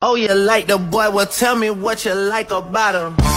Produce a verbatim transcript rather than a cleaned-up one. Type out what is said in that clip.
Oh, you like the boy? Well, tell me what you like about him.